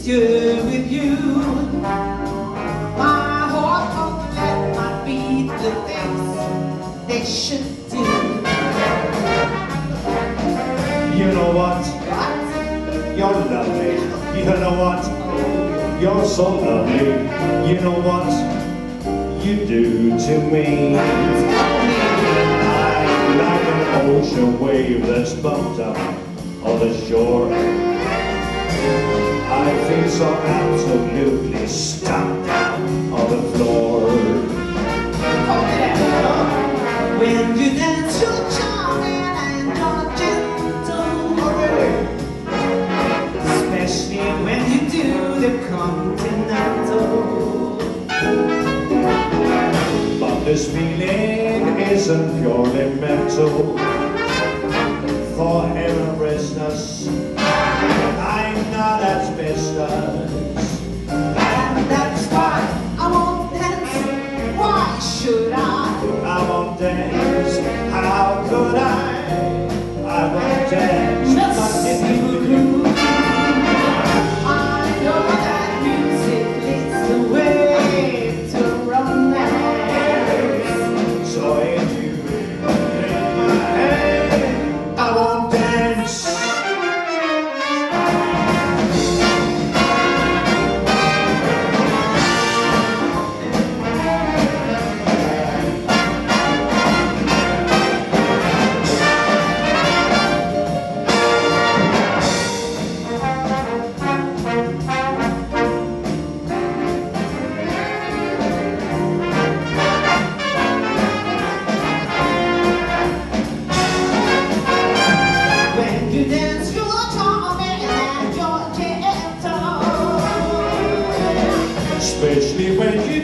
sincere with you. My heart won't let my feet the things they should do. You know what? What? You're lovely. You know what? You're so lovely. You know what you do to me? I'm like an ocean wave that's bumped up on the shore. I feel so absolutely stuck down on the floor. When you dance, you're charming and you're gentle, especially when you do the continental. But this feeling isn't purely mental. For heaven rest us, I'm not asbestos. And that's why I won't dance. Why should I? I won't dance, how could I won't dance. Just if you groove. I know that music leads the way to romance. So if you take my hand, I won't dance. You dance, you're charming and you're gentle, Especially when you